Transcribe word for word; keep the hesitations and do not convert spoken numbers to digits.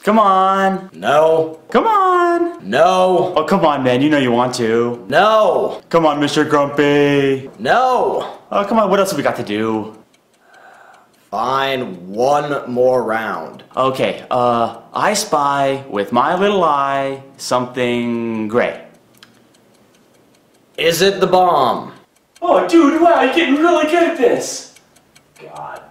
Come on. No. Come on. No. Oh, come on, man. You know you want to. No. Come on, Mister Grumpy. No. Oh, come on. What else have we got to do? Fine, one more round. Okay, uh, I spy with my little eye something gray. Is it the bomb? Oh, dude, wow, you're getting really good at this. God.